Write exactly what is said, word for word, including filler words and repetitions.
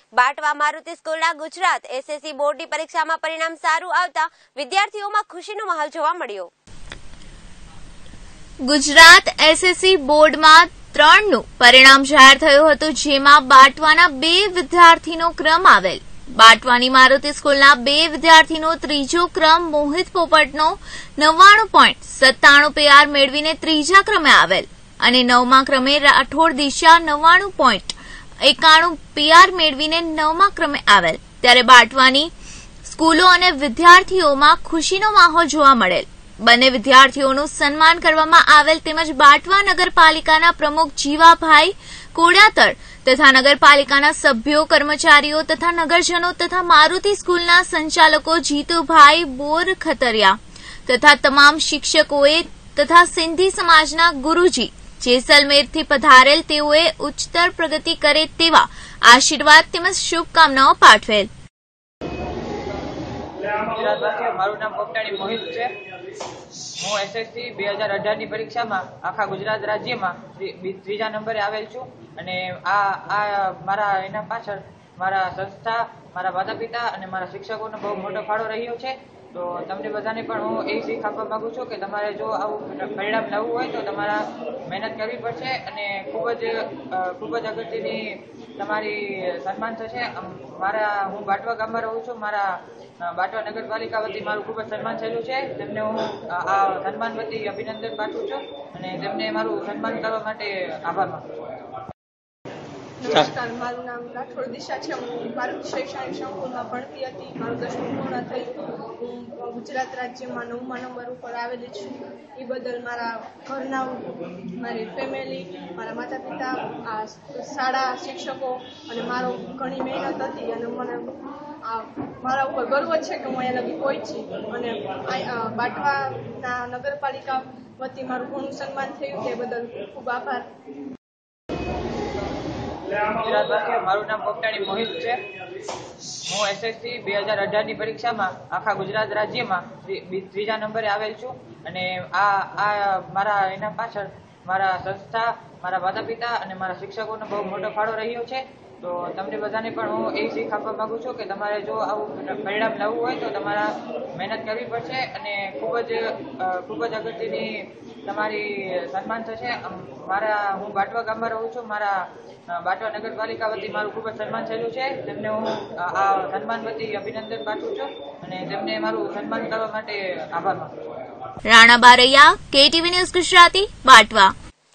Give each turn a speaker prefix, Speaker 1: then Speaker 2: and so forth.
Speaker 1: બાટવા મારુતિ સ્કૂલના ગુજરાત એસએસસી બોર્ડની પરીક્ષામાં પરિણામ સારું આવતા વિદ્યાર્થીઓમાં ખુશીનો માહોલ જોવા મળ્યો।
Speaker 2: ગુજરાત એસએસસી બોર્ડમાં ત્રણનું પરિણામ જાહેર થયું હતું, જેમાં બાટવાના બે વિદ્યાર્થીનો ક્રમ આવેલ। બાટવાની મારુતિ સ્કૂલના બે વિદ્યાર્થીનો ત્રીજો ક્રમ મોહિત પોપટનો નવ્વાણું પોઈન્ટ સત્તાણું પીઆર મેળવીને ત્રીજા ક્રમે આવેલ અને નવમા ક્રમે રાઠોડ દિશા નવ્વાણું પોઈન્ટ એકાણું પીઆર મેળવીને નવમા ક્રમે આવેલ। ત્યારે બાટવાની સ્કૂલો અને વિદ્યાર્થીઓમાં ખુશીનો માહોલ જોવા મળેલ। બંને વિદ્યાર્થીઓનું સન્માન કરવામાં આવેલ તેમજ બાટવા નગરપાલિકાના પ્રમુખ જીવાભાઈ કોડિયાતર તથા નગરપાલિકાના સભ્યો, કર્મચારીઓ તથા નગરજનો તથા મારુતિ સ્કૂલના સંચાલકો જીતુભાઈ બોરખતરિયા તથા તમામ શિક્ષકોએ તથા સિંધી સમાજના ગુરુજી જેસલમેરથી પધારેલ તેઓએ ઉચ્ચતર પ્રગતિ કરે તેવા આશીર્વાદ તેમજ શુભકામનાઓ પાઠવેલ।
Speaker 3: મારું નામ પોપટાણી મોહિત છે। હું એસએસસી બે હજાર અઢાર ની પરીક્ષામાં આખા ગુજરાત રાજ્યમાં ત્રીજા નંબરે આવેલ છું અને આ આ મારા એના પાછળ મારા સંસ્થા, મારા માતા પિતા અને મારા શિક્ષકોનો બહુ મોટો ફાળો રહ્યો છે। તો તમને બધાને પણ હું એ શીખ આપવા માંગુ છું કે તમારે જો આવું પરિણામ લાવવું હોય તો તમારા મહેનત કરવી પડશે અને ખૂબ જ ખૂબ જ અગત્યની તમારી સન્માન થશે। મારા હું બાટવા ગામમાં રહું છું, મારા બાટવા નગરપાલિકા વતી મારું ખૂબ જ સન્માન થયેલું છે, તેમને હું આ સન્માન વતી અભિનંદન પાઠવું છું અને તેમને મારું સન્માન કરવા માટે આભાર માનું છું।
Speaker 4: નમસ્કાર, મારું નામ રાઠોડ દિશા છે। હું મારુતિ શૈક્ષણિક સંકુલમાં ભણતી હતી। મારું દસમું પૂર્ણ થયું। હું ગુજરાત રાજ્યમાં નવમા નંબર ઉપર આવેલી છું। એ બદલ મારા ઘરના, મારી ફેમિલી, મારા માતા પિતા, આ શાળા, શિક્ષકો અને મારો ઘણી મહેનત હતી અને મને આ મારા ઉપર ગર્વ છે કે હું અહીંયા લગી પહોંચી અને બાટવાના નગરપાલિકા વતી મારું ઘણું સન્માન થયું, તે બદલ ખૂબ આભાર।
Speaker 3: મારું નામ પોપટાણી મોહિત છે। હું એસએસસી બે હજાર અઢાર ની પરીક્ષામાં આખા ગુજરાત રાજ્યમાં ત્રીજા નંબરે આવેલ છું અને આ આ મારા એના પાછળ મારા સંસ્થા, મારા માતા પિતા અને મારા શિક્ષકોનો બહુ મોટો ફાળો રહ્યો છે। તો તમને બધાને પણ હું એ શીખ આપવા માંગુ છું કે તમારે જો આવું પરિણામ લાવવું હોય તો તમારા મહેનત કરવી પડશે અને ખૂબ જ ખૂબ જ અગત્યની તમારી સન્માન થશે। મારા હું બાટવા ગામમાં રહું છું, મારા બાટવા નગરપાલિકા વતી મારું ખૂબ જ સન્માન થયેલું છે, તેમને હું આ સન્માન વતી અભિનંદન પાઠવું છું અને તેમને મારું સન્માન કરવા માટે આભાર માનું છું।
Speaker 2: Rana Baraiya, KTV news Gujarati, Batwa.